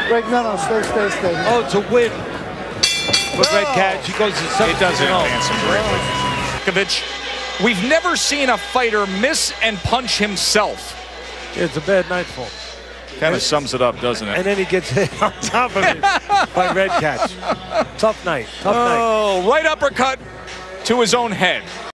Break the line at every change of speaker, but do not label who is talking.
Break, no, stay.
Oh, it's a win for Redkach. He goes to 17-0.
It doesn't advance him greatly. Gulyakevich, we've never seen a fighter miss and punch himself.
It's a bad night for him.
Kind of sums it up, doesn't it?
And then he gets hit on top of it by Redkach. Tough night.
Oh, right uppercut to his own head.